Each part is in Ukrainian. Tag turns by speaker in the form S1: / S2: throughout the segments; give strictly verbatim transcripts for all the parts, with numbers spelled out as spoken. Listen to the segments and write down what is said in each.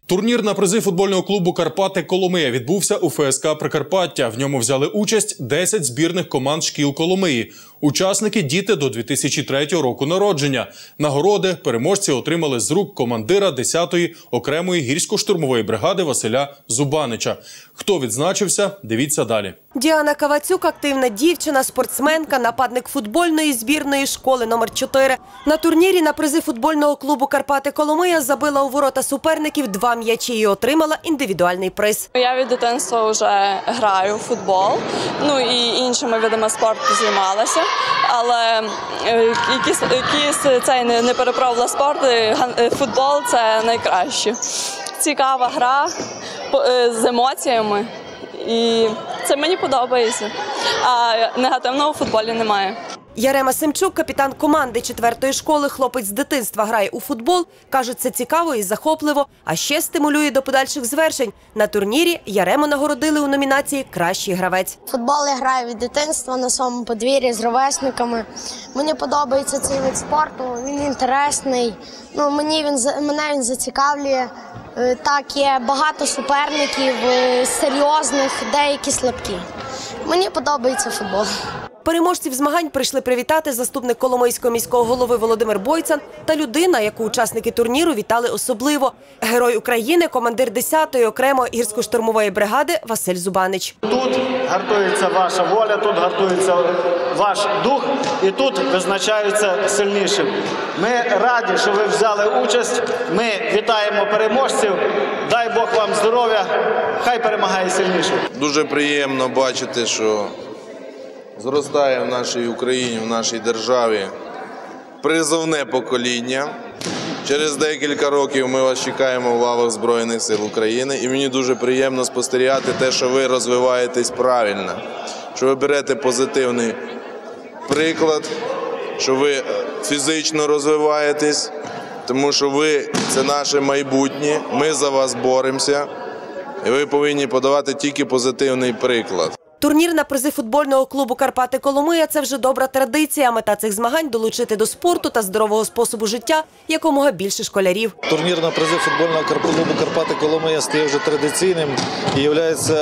S1: Турнір на призи футбольного клубу «Карпати Коломия» відбувся у ФСК «Прикарпаття». В ньому взяли участь десять збірних команд шкіл Коломиї. Учасники – діти до дві тисячі третього року народження. Нагороди переможці отримали з рук командира десятої окремої гірсько-штурмової бригади Василя Зубанича. Хто відзначився – дивіться далі.
S2: Діана Кавацюк – активна дівчина, спортсменка, нападник футбольної збірної школи номер чотири. На турнірі на призи футбольного клубу «Карпати Коломия» забила у ворота суперників два м'ячі і отримала індивідуальний приз.
S3: Я від дитинства вже граю в футбол, ну і іншими видами спорту займалася, але якийсь, якийсь цей непереправлений спорт, футбол – це найкраще. Цікава гра з емоціями. І це мені подобається, а негативного у футболі немає.
S2: Ярема Семчук, капітан команди четвертої школи, хлопець з дитинства грає у футбол. Каже, це цікаво і захопливо, а ще стимулює до подальших звершень. На турнірі Ярему нагородили у номінації «Кращий гравець».
S4: Футбол я граю від дитинства на своєму подвір'ї з ровесниками. Мені подобається цей вид спорту, він інтересний, ну, мені він, мене він зацікавлює. Так, є багато суперників, серйозних, деякі слабкі. Мені подобається футбол.
S2: Переможців змагань прийшли привітати заступник Коломийського міського голови Володимир Бойцан та людина, яку учасники турніру вітали особливо – Герой України, командир десятої окремої гірсько-штурмової бригади Василь Зубанич.
S5: Тут гартується ваша воля, тут гартується ваш дух і тут визначаються сильнішим. Ми раді, що ви взяли участь, ми вітаємо переможців, дай Бог вам здоров'я, хай перемагає сильніший.
S6: Дуже приємно бачити, що зростає в нашій Україні, в нашій державі призовне покоління. Через декілька років ми вас чекаємо в лавах Збройних сил України. І мені дуже приємно спостерігати те, що ви розвиваєтесь правильно, що ви берете позитивний приклад, що ви фізично розвиваєтесь, тому що ви – це наше майбутнє, ми за вас боремося, і ви повинні подавати тільки позитивний приклад.
S2: Турнір на призи футбольного клубу «Карпати Коломия» – це вже добра традиція. Мета цих змагань – долучити до спорту та здорового способу життя якомога більше школярів.
S7: Турнір на призи футбольного клубу «Карпати Коломия» стає вже традиційним і є,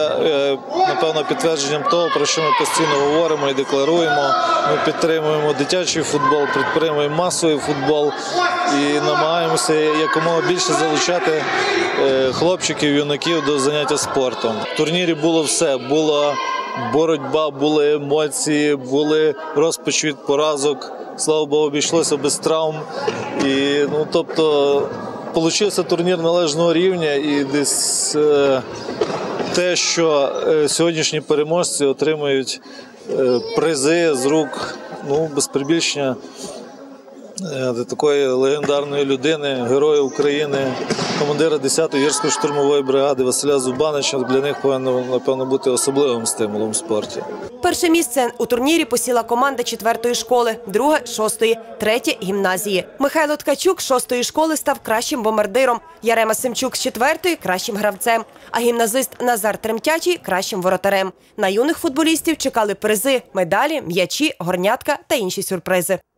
S7: напевно, підтвердженням того, про що ми постійно говоримо і декларуємо. Ми підтримуємо дитячий футбол, підтримуємо масовий футбол і намагаємося якомога більше залучати хлопчиків, юнаків до заняття спортом. В турнірі було все. Було боротьба, були емоції, були розпачі від поразок. Слава Богу, обійшлося без травм. І, ну, тобто, получився турнір належного рівня і десь е, те, що е, сьогоднішні переможці отримують е, призи з рук, ну, без перебільшення, е, такої легендарної людини, Героя України, командира десятої гірсько-штурмової бригади Василя Зубанича. Для них повинно, напевно, бути особливим стимулом в спорті.
S2: Перше місце у турнірі посіла команда четвертої школи, друге – шостої, третє – гімназії. Михайло Ткачук з шостої школи став кращим бомбардиром, Ярема Семчук з четвертої – кращим гравцем, а гімназист Назар Тремтячий – кращим воротарем. На юних футболістів чекали призи, медалі, м'ячі, горнятка та інші сюрпризи.